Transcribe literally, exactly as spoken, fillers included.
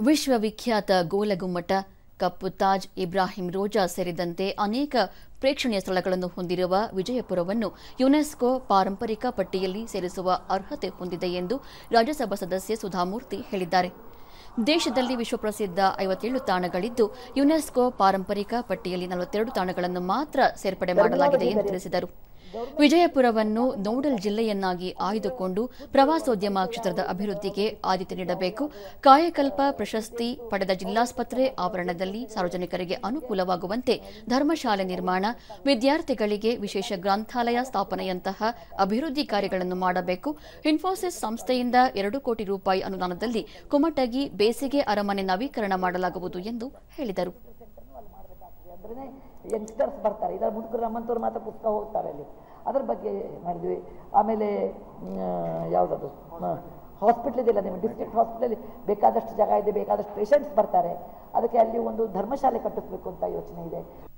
ವಿಶ್ವವಿಖ್ಯಾತ ಗೋಲಗುಮ್ಮಟ, ಕಪ್ಪು ತಾಜ್, ಇಬ್ರಾಹಿಂ ರೋಜಾ ಸೇರಿದಂತೆ ಅನೇಕ ಪ್ರೇಕ್ಷಣೀಯ ಸ್ಥಳಗಳನ್ನು ಹೊಂದಿರುವ ವಿಜಯಪುರವನ್ನು ಯುನೆಸ್ಕೋ ಪಾರಂಪರಿಕ ಪಟ್ಟಿಯಲ್ಲಿ ಸೇರಿಸುವ ಅರ್ಹತೆ ಹೊಂದಿದೆ ಎಂದು ರಾಜ್ಯಸಭಾ ಸದಸ್ಯೆ ಸುಧಾಮೂರ್ತಿ ಹೇಳಿದ್ದಾರೆ. ದೇಶದಲ್ಲಿ ವಿಶ್ವಪ್ರಸಿದ್ಧ ಐವತ್ತೇಳು ತಾಣಗಳಿದ್ದು, ಯುನೆಸ್ಕೋ ಪಾರಂಪರಿಕ ಪಟ್ಟಿಯಲ್ಲಿ ನಲವತ್ತೆರಡು ತಾಣಗಳನ್ನು ಮಾತ್ರ ಸೇರ್ಪಡೆ ಮಾಡಲಾಗಿದೆ ಎಂದು ತಿಳಿಸಿದರು. ವಿಜಯಪುರವನ್ನು ನೋಡಲ್ ಜಿಲ್ಲೆಯನ್ನಾಗಿ ಆಯ್ದುಕೊಂಡು ಪ್ರವಾಸೋದ್ಯಮ ಕ್ಷೇತ್ರದ ಅಭಿವೃದ್ಧಿಗೆ ಆದ್ಯತೆ ನೀಡಬೇಕು. ಕಾಯಕಲ್ಪ ಪ್ರಶಸ್ತಿ ಪಡೆದ ಜಿಲ್ಲಾಸ್ಪತ್ರೆ ಆವರಣದಲ್ಲಿ ಸಾರ್ವಜನಿಕರಿಗೆ ಅನುಕೂಲವಾಗುವಂತೆ ಧರ್ಮಶಾಲೆ ನಿರ್ಮಾಣ, ವಿದ್ಯಾರ್ಥಿಗಳಿಗೆ ವಿಶೇಷ ಗ್ರಂಥಾಲಯ ಸ್ಥಾಪನೆಯಂತಹ ಅಭಿವೃದ್ಧಿ ಕಾರ್ಯಗಳನ್ನು ಮಾಡಬೇಕು. ಇನ್ಫೋಸಿಸ್ ಸಂಸ್ಥೆಯಿಂದ ಎರಡು ಕೋಟಿ ರೂಪಾಯಿ ಅನುದಾನದಲ್ಲಿ ಕುಮಟಗಿ ಬೇಸಿಗೆ ಅರಮನೆ ನವೀಕರಣ ಮಾಡಲಾಗುವುದು ಎಂದು ಹೇಳಿದರು. ಯಂಗ್ಸ್ಟರ್ಸ್ ಬರ್ತಾರೆ, ಇದರ ಮುದುಕರು ನಮ್ಮಂಥವ್ರು ಮಾತ್ರ ಪುಸ್ತಕ ಹೋಗ್ತಾರೆ ಅಲ್ಲಿ, ಅದ್ರ ಬಗ್ಗೆ ಮಾಡಿದ್ವಿ. ಆಮೇಲೆ ಯಾವುದದು ಹಾಸ್ಪಿಟ್ಲ್ ಇದೆಯಲ್ಲ, ನಿಮ್ಮ ಡಿಸ್ಟ್ರಿಕ್ಟ್ ಹಾಸ್ಪಿಟಲ್ ಬೇಕಾದಷ್ಟು ಜಾಗ ಇದೆ, ಬೇಕಾದಷ್ಟು ಪೇಷಂಟ್ಸ್ ಬರ್ತಾರೆ, ಅದಕ್ಕೆ ಅಲ್ಲಿ ಒಂದು ಧರ್ಮಶಾಲೆ ಕಟ್ಟಿಸ್ಬೇಕು ಅಂತ ಯೋಚನೆ ಇದೆ.